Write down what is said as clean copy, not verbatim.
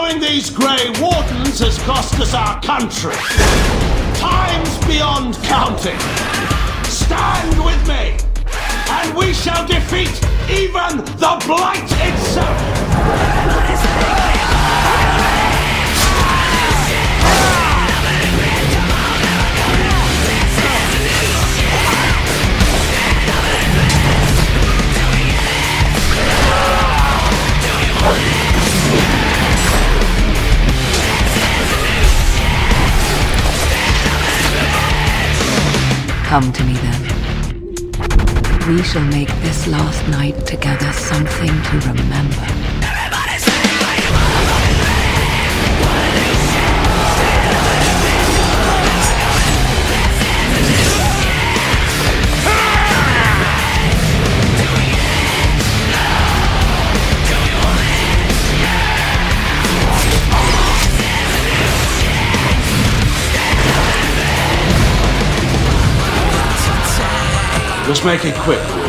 Overthrowing these Grey Wardens has cost us our country. Times beyond counting. Stand with me, and we shall defeat even the Blight itself! Come to me then. We shall make this last night together something to remember. Let's make it quick.